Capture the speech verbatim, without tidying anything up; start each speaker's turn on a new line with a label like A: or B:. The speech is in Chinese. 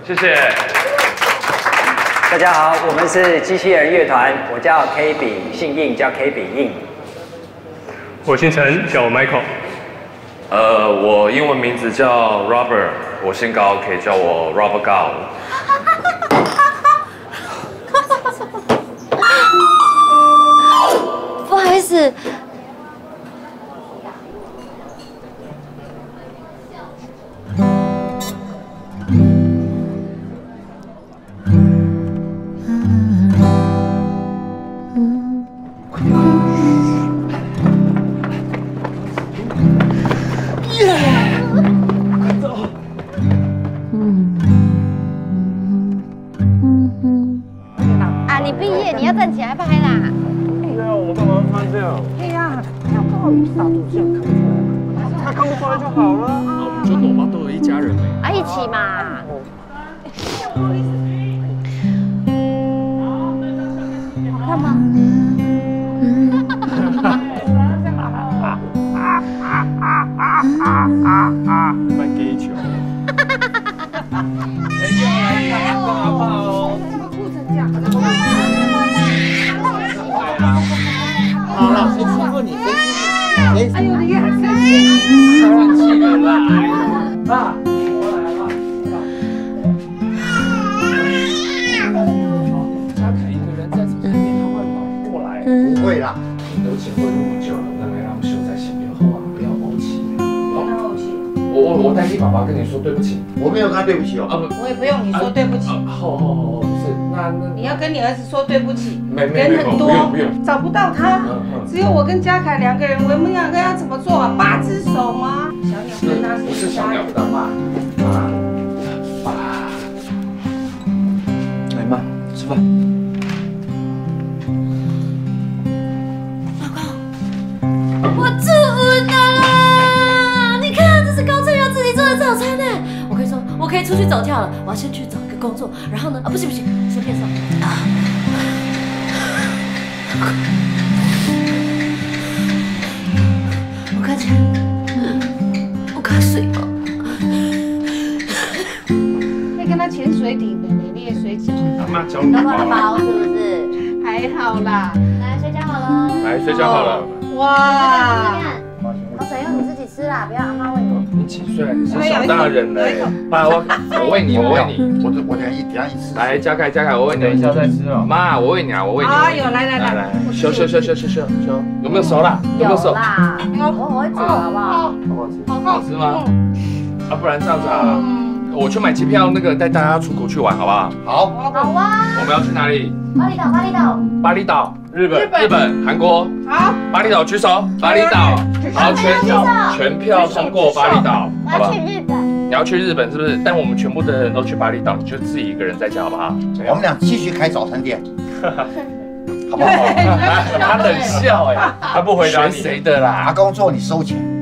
A: 谢谢。
B: 大家好，我们是机器人乐团，我叫 K 比，姓应，叫 K 比应。
C: 我姓陈，叫我 Michael。
A: 呃，我英文名字叫 Robert， 我姓高，可以叫我 Robert 高。
D: 不好意思。
E: 啊，你毕业你要站起来拍啦！
C: 对啊，我干嘛要穿这样？
F: 对呀，要刚好雨洒肚这样看不出来嘛，他看不出来就好了。
C: 我们就懂嘛，都有一家人呗。
E: 啊，一起嘛。好看吗？
C: 卖给球。哎呦，来看干嘛怕哦？
F: 怎么哭成这样？
G: 好了，谁欺负你？谁欺负你？
F: 哎呦，你也很生气。
G: 生气了啦！爸，我来了。嘉凯一个人在这边，他会忙过来。
H: 不会啦，
G: 都结婚那么久了，能让他们秀在心边后啊，不要怄气。
F: 不要怄气。
G: 我我我代替爸爸跟你说对不起。
H: 我没有跟他对不起哦。
G: 啊不，
F: 我也不用你说对不起。
G: 好好好，不是，那那
F: 你要跟你儿子说对不起。
G: 没没没，
F: 人很多，
G: 不用不用，
F: 找不到他。只有我跟嘉凯两个人，我们两个要怎么做啊？八只手吗？小鸟跟他
G: 不是小鸟的爸爸，爸。来妈，吃饭。
D: 我出门了！你看，这是高正要自己做的早餐呢。我可以说，我可以出去走跳了。我要先去找一个工作，然后呢，啊，不行不行，先变上。我看起来，我瞌睡了。
F: 可以跟他潜水艇的，你也水饺。
C: 阿妈教你
E: 都很薄是不是？
F: 还好啦。
E: 来，睡觉好了。
C: 来，睡觉好了。
F: 哇！
E: 口水用你自己吃啦，不要阿妈喂你。
G: 你几岁？你是
C: 小大人嘞。爸，我
G: 我喂你，我喂你。
H: 我我等下一等下一吃。
G: 来，嘉凯，嘉凯，我喂你。
C: 等一下再吃哦。
G: 妈，我喂你啊，我喂你。
F: 啊，有来来来，
G: 修修修修修修修，有没有熟啦？
E: 有
G: 没有熟？
E: 啦，我我会煮好不好？
G: 好吃吗？啊，不然这样子啊，我去买机票，那个带大家出国去玩，好不好？
H: 好。
E: 好啊。
G: 我们要去哪里？
E: 巴厘岛，巴厘岛。
G: 巴厘岛、
C: 日本、
G: 日本、韩国。
F: 好。
G: 巴厘岛举手，巴厘岛，好，全全票通过巴厘岛，好不好？
E: 日本。
G: 你要去日本是不是？但我们全部的人都去巴厘岛，你就自己一个人在家，好不好？
H: 我们俩继续开早餐店，好不好？
G: 他冷笑哎，
C: 他不回答你。
G: 谁的啦？
H: 阿公做你收钱。